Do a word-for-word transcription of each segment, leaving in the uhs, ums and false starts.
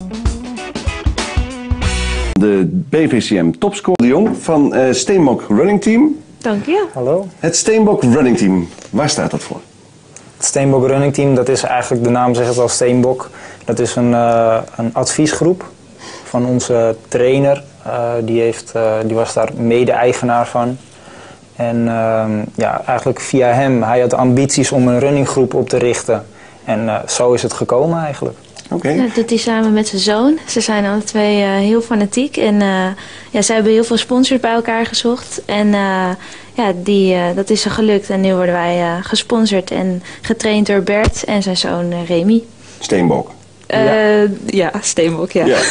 De B V C M topscorer de Jong van uh, Steenbok Running Team. Dank je. Hallo. Het Steenbok Running Team, waar staat dat voor? Het Steenbok Running Team, dat is eigenlijk, de naam zegt het al, Steenbok. Dat is een, uh, een adviesgroep van onze trainer. Uh, die, heeft, uh, die was daar mede-eigenaar van. En uh, ja, eigenlijk via hem, hij had ambities om een runninggroep op te richten. En uh, zo is het gekomen eigenlijk. Okay. Dat doet hij samen met zijn zoon. Ze zijn alle twee uh, heel fanatiek. En uh, ja, ze hebben heel veel sponsors bij elkaar gezocht. En uh, ja, die, uh, dat is er gelukt. En nu worden wij uh, gesponsord en getraind door Bert en zijn zoon uh, Remy. Steenbok. Uh, ja. ja, Steenbok, ja. ja.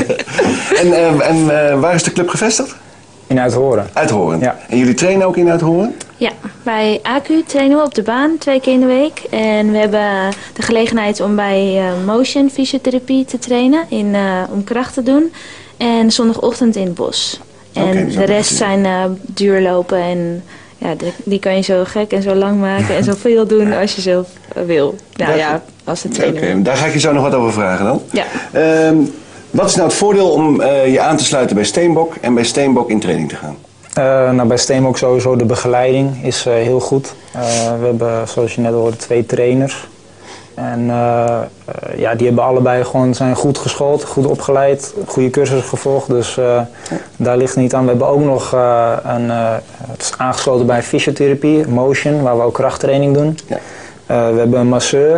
en uh, en uh, waar is de club gevestigd? In Uithoren. Uithoren. Ja. En jullie trainen ook in Uithoren? Ja, bij A Q trainen we op de baan twee keer in de week. En we hebben de gelegenheid om bij uh, Motion fysiotherapie te trainen, in, uh, om kracht te doen. En zondagochtend in het bos. En okay, de rest zijn uh, duurlopen en ja, de, die kan je zo gek en zo lang maken en zoveel doen als je zelf uh, wil. Nou ja, ja als het trainen. Oké, okay, daar ga ik je zo nog wat over vragen dan. Ja. Um, wat is nou het voordeel om uh, je aan te sluiten bij Steenbok en bij Steenbok in training te gaan? Uh, nou, bij Steenbok sowieso de begeleiding is uh, heel goed. Uh, we hebben, zoals je net hoorde, twee trainers. En uh, uh, ja, die hebben allebei gewoon, zijn goed geschoold, goed opgeleid, goede cursus gevolgd. Dus uh, ja. daar ligt het niet aan. We hebben ook nog uh, een, uh, het is aangesloten bij fysiotherapie, Motion, waar we ook krachttraining doen. Ja. Uh, we hebben een masseur.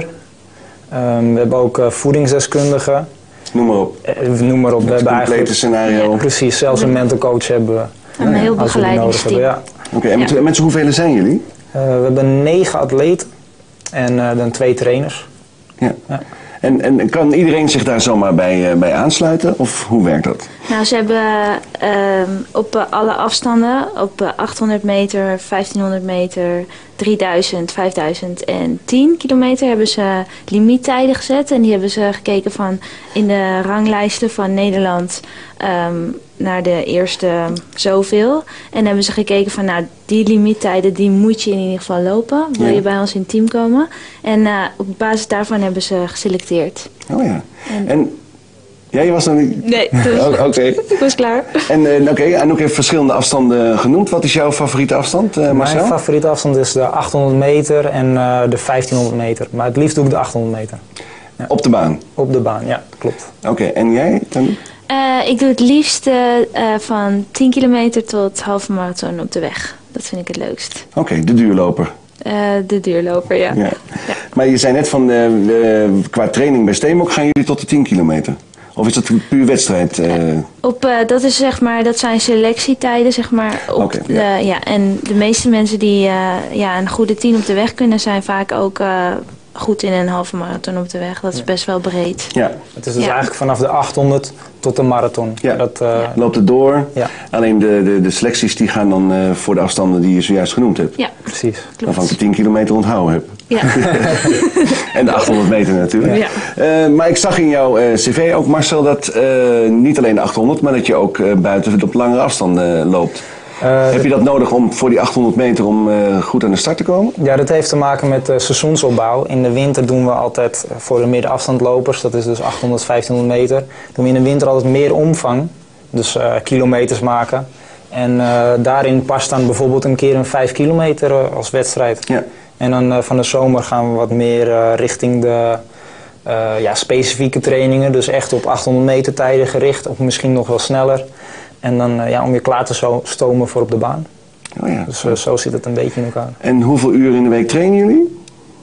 Um, we hebben ook uh, voedingsdeskundigen. Noem maar op. Uh, noem maar op. Het we hebben complete scenario. Ja, precies, zelfs een mental coach hebben we. Een heel begeleidingsteam. Ja. Oké, okay, en met, ja. met z'n hoeveel zijn jullie? Uh, we hebben negen atleten en uh, dan twee trainers. Ja. ja. En, en kan iedereen zich daar zomaar bij, uh, bij aansluiten of hoe werkt dat? Nou, ze hebben uh, op uh, alle afstanden, op uh, achthonderd meter, vijftienhonderd meter, drieduizend, vijfduizend en tien kilometer hebben ze limiettijden gezet. En die hebben ze gekeken van in de ranglijsten van Nederland um, naar de eerste zoveel. En hebben ze gekeken van nou, die limiettijden die moet je in ieder geval lopen. Wil ja. je bij ons in het team komen. En uh, op basis daarvan hebben ze geselecteerd. Oh ja. En, en ja, je was nog niet... Nee, dus oh, okay. ik was klaar. En uh, oké, okay, en ook even verschillende afstanden genoemd. Wat is jouw favoriete afstand, uh, Marcel? Mijn favoriete afstand is de achthonderd meter en uh, de vijftienhonderd meter. Maar het liefst doe ik de achthonderd meter. Ja. Op de baan? Op de baan, ja, klopt. Oké, okay, en jij? Dan? Uh, ik doe het liefst uh, uh, van tien kilometer tot halve marathon op de weg. Dat vind ik het leukst. Oké, okay, de duurloper. Uh, de duurloper, ja. ja. ja. Maar je zei net van, uh, uh, qua training bij Steenbok gaan jullie tot de tien kilometer? Of is dat een puur wedstrijd? Uh... Op, uh, dat, is, zeg maar, dat zijn selectietijden, zeg maar. Op okay, de, ja. Ja, en de meeste mensen die uh, ja, een goede tien op de weg kunnen, zijn vaak ook uh, goed in een halve marathon op de weg. Dat is best wel breed. Ja. Het is dus ja. eigenlijk vanaf de achthonderd tot de marathon. Ja. Dat, uh, ja. Loopt het door. Ja. Alleen de, de, de selecties die gaan dan uh, voor de afstanden die je zojuist genoemd hebt. Ja, precies. Waarvan ik de tien kilometer onthouden heb. Ja. En de achthonderd meter natuurlijk. Ja. Uh, maar ik zag in jouw uh, cv ook, Marcel, dat uh, niet alleen de achthonderd, maar dat je ook uh, buiten op langere afstanden uh, loopt. Uh, Heb je dat nodig om voor die achthonderd meter om uh, goed aan de start te komen? Ja, dat heeft te maken met de seizoensopbouw. In de winter doen we altijd voor de middenafstandlopers, dat is dus achthonderd, vijftienhonderd meter, doen we in de winter altijd meer omvang. Dus uh, kilometers maken. En uh, daarin past dan bijvoorbeeld een keer een vijf kilometer uh, als wedstrijd. Ja. En dan uh, van de zomer gaan we wat meer uh, richting de uh, ja, specifieke trainingen. Dus echt op achthonderd meter tijden gericht, of misschien nog wel sneller. En dan uh, ja, om je klaar te stomen voor op de baan. Oh ja. Dus uh, zo zit het een beetje in elkaar. En hoeveel uur in de week trainen jullie?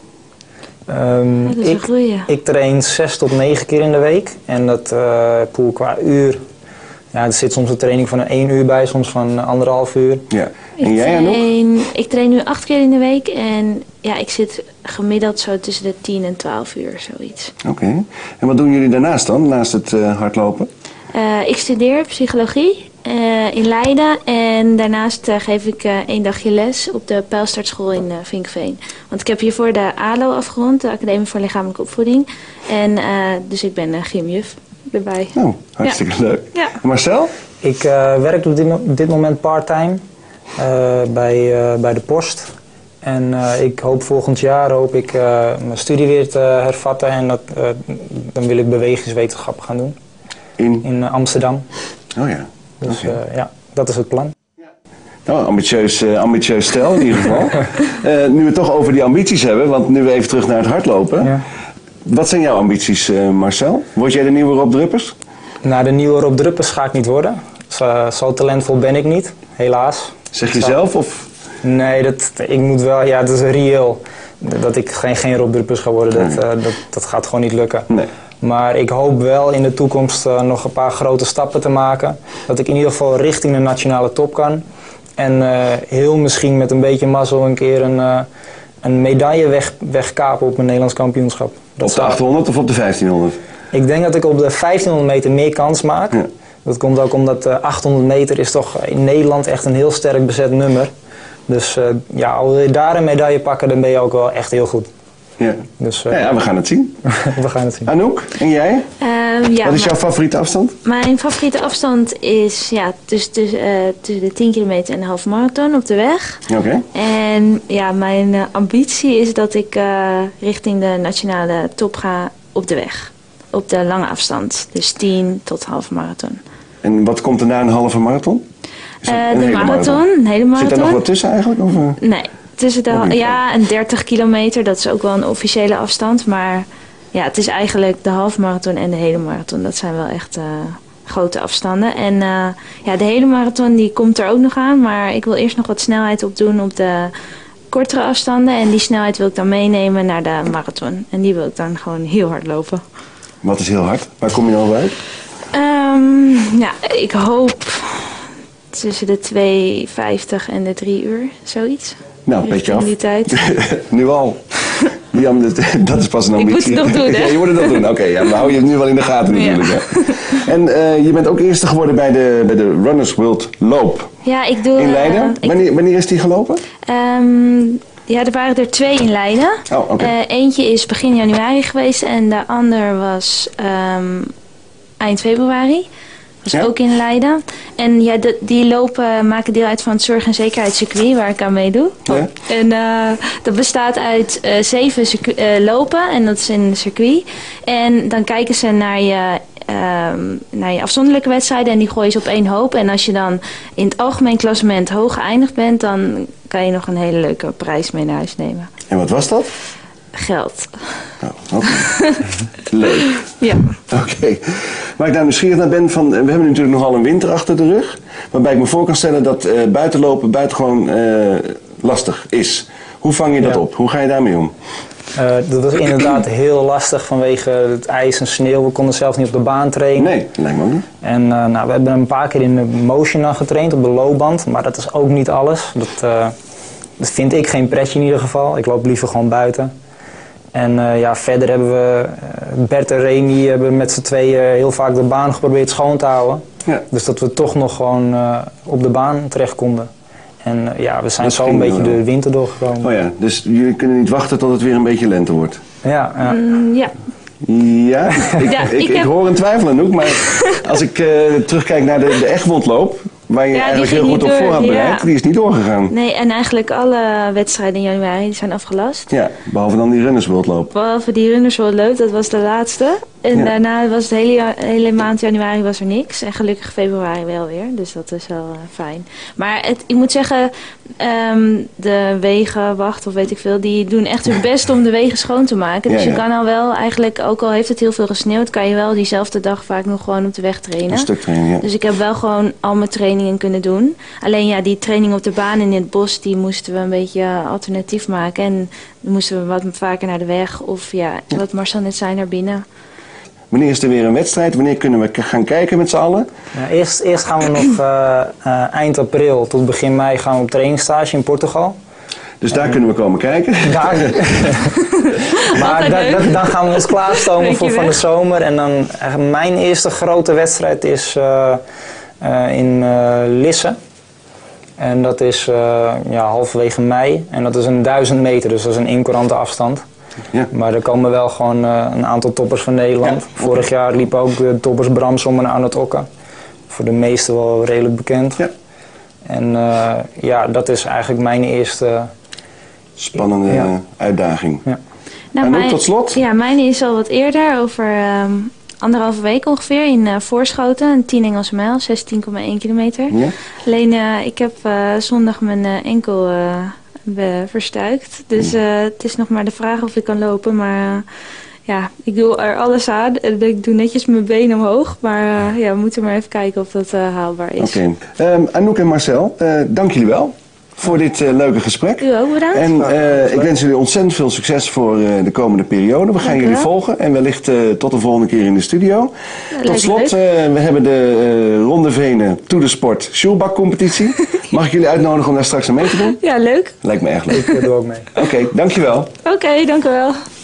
Um, dat is ik, een goeie. ik train zes tot negen keer in de week. En dat uh, poel qua uur. Ja, er zit soms een training van een één uur bij, soms van anderhalf uur. Ja. En ik jij train, nog? Ik train nu acht keer in de week en ja, ik zit gemiddeld zo tussen de tien en twaalf uur, zoiets. Oké. Okay. En wat doen jullie daarnaast dan, naast het uh, hardlopen? Uh, ik studeer psychologie uh, in Leiden en daarnaast uh, geef ik uh, één dagje les op de Pijlstartschool in uh, Vinkveen. Want ik heb hiervoor de A L O afgerond, de Academie voor Lichamelijke Opvoeding. En uh, dus ik ben uh, gymjuf erbij. Oh, hartstikke ja. leuk. Ja. En Marcel? Ik uh, werk op dit, op dit moment part-time uh, bij, uh, bij de post. En uh, ik hoop volgend jaar hoop ik, uh, mijn studie weer te hervatten en dat, uh, dan wil ik bewegingswetenschappen gaan doen. In? In uh, Amsterdam. Oh ja. Dus okay. uh, ja, dat is het plan. Nou, ambitieus, uh, ambitieus stel in ieder geval. uh, nu we het toch over die ambities hebben, want nu we even terug naar het hardlopen. Ja. Wat zijn jouw ambities, uh, Marcel? Word jij de nieuwe Rob Druppers? Nou, de nieuwe Rob Druppers ga ik niet worden. Zo, zo talentvol ben ik niet, helaas. Zeg je zelf of? Nee, dat, ik moet wel, ja, het is reëel dat ik geen, geen Rob Druppers ga worden. Dat, nee. uh, dat, dat gaat gewoon niet lukken. Nee. Maar ik hoop wel in de toekomst uh, nog een paar grote stappen te maken. Dat ik in ieder geval richting de nationale top kan. En uh, heel misschien met een beetje mazzel een keer een, uh, een medaille weg, wegkapen op een Nederlands kampioenschap. Dat op de achthonderd of op de vijftienhonderd? Ik denk dat ik op de vijftienhonderd meter meer kans maak. Ja. Dat komt ook omdat de achthonderd meter is toch in Nederland echt een heel sterk bezet nummer. Dus uh, ja, al wil je daar een medaille pakken, dan ben je ook wel echt heel goed. Ja, dus, uh, ja, ja we gaan het zien. we gaan het zien. Anouk, en jij? Um, ja, Wat is jouw favoriete afstand? Mijn favoriete afstand is ja, tussen, tussen, uh, tussen de tien kilometer en de halve marathon op de weg. Oké. Okay. En ja, mijn uh, ambitie is dat ik uh, richting de nationale top ga op de weg. Op de lange afstand, dus tien tot halve marathon. En wat komt er na een halve marathon? Uh, de marathon, marathon, een hele marathon. Zit er nog wat tussen eigenlijk? Of? Nee, tussen de, ja, een dertig kilometer, dat is ook wel een officiële afstand. Maar ja, het is eigenlijk de halve marathon en de hele marathon. Dat zijn wel echt uh, grote afstanden. En uh, ja, de hele marathon die komt er ook nog aan. Maar ik wil eerst nog wat snelheid opdoen op de kortere afstanden. En die snelheid wil ik dan meenemen naar de marathon. En die wil ik dan gewoon heel hard lopen. Wat is heel hard? Waar kom je dan op uit? Um, ja, ik hoop tussen de twee vijftig en de drie uur, zoiets. Nou, petje af. Die tijd. Nu al. Die, dat is pas een ambitie. Ik moet het nog doen, hè? Ja, je moet het nog doen. Oké, okay, ja, we houden je nu wel in de gaten natuurlijk. Ja. Ja. En uh, je bent ook eerste geworden bij de, bij de Runners World Loop. Ja, ik doe... In Leiden? Uh, wanneer, wanneer is die gelopen? Um, ja, er waren er twee in Leiden. Oh, okay. uh, eentje is begin januari geweest en de ander was um, eind februari. Dat is ja. ook in Leiden. En ja, de, die lopen maken deel uit van het zorg- en zekerheidscircuit waar ik aan meedoe. Ja. En uh, dat bestaat uit uh, zeven circuit, uh, lopen en dat is in een circuit. En dan kijken ze naar je, um, naar je afzonderlijke wedstrijden en die gooien ze op één hoop. En als je dan in het algemeen klassement hoog geëindigd bent, dan kan je nog een hele leuke prijs mee naar huis nemen. En wat was dat? Geld. Oh, okay. Leuk. Ja. Oké. Okay. Waar ik daar nieuwsgierig naar ben, van, we hebben natuurlijk nogal een winter achter de rug. Waarbij ik me voor kan stellen dat uh, buitenlopen buitengewoon uh, lastig is. Hoe vang je dat ja. op? Hoe ga je daarmee om? Uh, dat was inderdaad heel lastig vanwege het ijs en sneeuw. We konden zelfs niet op de baan trainen. Nee, lijkt me ook niet. En uh, nou, we hebben een paar keer in de motion aan getraind, op de loopband. Maar dat is ook niet alles. Dat, uh, dat vind ik geen pretje in ieder geval. Ik loop liever gewoon buiten. En uh, ja, verder hebben we, uh, Bert en Remy hebben met z'n tweeën heel vaak de baan geprobeerd schoon te houden. Ja. Dus dat we toch nog gewoon uh, op de baan terecht konden. En uh, ja, we zijn dat zo een beetje wel. de winter doorgekomen. Oh ja, dus jullie kunnen niet wachten tot het weer een beetje lente wordt? Ja. Ja. Mm, ja. Ja, ik, ja, ik, ik, ik, heb... ik hoor een twijfel aan, maar als ik uh, terugkijk naar de, de Egmondloop, waar je ja, eigenlijk heel goed op voor had bereid, ja. die is niet doorgegaan. Nee, en eigenlijk alle wedstrijden in januari die zijn afgelast. Ja, behalve dan die Runners World Loop. Behalve die Runners World Loop, dat was de laatste. En ja. daarna was het hele, hele maand januari was er niks. En gelukkig februari wel weer, dus dat is wel uh, fijn. Maar het, ik moet zeggen, um, de wegenwacht of weet ik veel, die doen echt hun best om de wegen schoon te maken. Dus ja, ja. je kan al wel eigenlijk, ook al heeft het heel veel gesneeuwd, kan je wel diezelfde dag vaak nog gewoon op de weg trainen. Een stuk trainen, ja. Dus ik heb wel gewoon al mijn trainingen kunnen doen. Alleen ja, die training op de baan in het bos, die moesten we een beetje alternatief maken. En dan moesten we wat vaker naar de weg of ja, ja. wat Marcel net zei, naar binnen. Wanneer is er weer een wedstrijd? Wanneer kunnen we gaan kijken met z'n allen? Ja, eerst, eerst gaan we nog uh, uh, eind april tot begin mei gaan we op trainingsstage in Portugal. Dus daar en, kunnen we komen kijken? Daar, maar da, da, dan gaan we ons klaarstomen voor van de zomer. En dan uh, mijn eerste grote wedstrijd is uh, uh, in uh, Lisse. En dat is uh, ja, halverwege mei. En dat is een duizend meter, dus dat is een incourante afstand. Ja. Maar er komen wel gewoon uh, een aantal toppers van Nederland. Ja, okay. Vorig jaar liepen ook de toppers Bramsom en Arnold Okka. Voor de meesten wel redelijk bekend. Ja. En uh, ja, dat is eigenlijk mijn eerste, spannende Ja. uitdaging. Ja. Nou, En ook mijn- tot slot? Ja, mijn is al wat eerder, over ehm, anderhalve week ongeveer, in eh, Voorschoten. Een tien Engelse mijl, zestien komma één kilometer. Ja? Alleen, eh, ik heb eh, zondag mijn eh, enkel eh, be- verstuikt. Dus eh, het is nog maar de vraag of ik kan lopen. Maar eh, ja, ik doe er alles aan. En ik doe netjes mijn benen omhoog. Maar eh, ja, we moeten maar even kijken of dat eh, haalbaar is. Oké. Ehm, Anouk en Marcel, eh, dank jullie wel voor dit eh, leuke gesprek. U ook bedankt. En eh, ik wens jullie ontzettend veel succes voor eh, de komende periode. We gaan Dank u jullie wel. volgen en wellicht eh, tot de volgende keer in de studio. lijkt Tot me slot, leuk. eh, we hebben de eh, Ronde Venen To The Sport Sjoelbak competitie. Mag ik jullie uitnodigen om daar straks aan mee te doen? Ja, leuk. Lijkt me erg leuk. Ik doe ook mee. Oké, dankjewel. Oké, dank u wel.